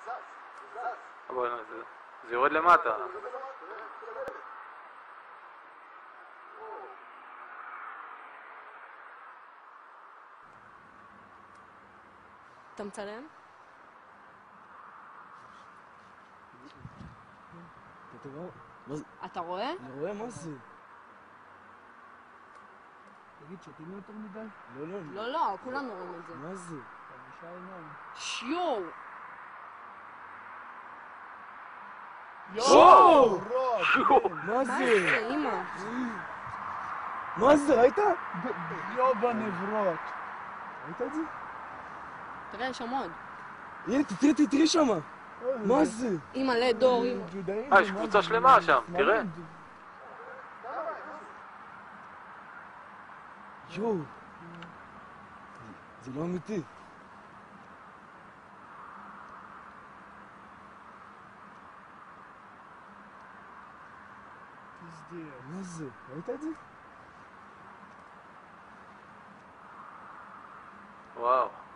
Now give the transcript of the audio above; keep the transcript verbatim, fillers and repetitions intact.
בוא'נה, זה- זה יורד למטה. אתה מצלם? אתה רואה? מה זה? אתה רואה? אני רואה מה זה? תגיד, שתינו יותר מדי? לא, לא. לא, לא, כולנו רואים את זה. מה זה? חמישה עיניים. שיו! שואו! רוד! מה מה זה? זה, אמא? מה זה? ראית? יו בנברות. ראית את זה? תראה, יש שם עוד. הנה, תראי, תראי, תראי שמה. מה זה? אמא, לדור, אמא. אה, יש קבוצה שלמה שם, תראה. יואו. זה לא אמיתי. מה זה? ראית את זה? וואו.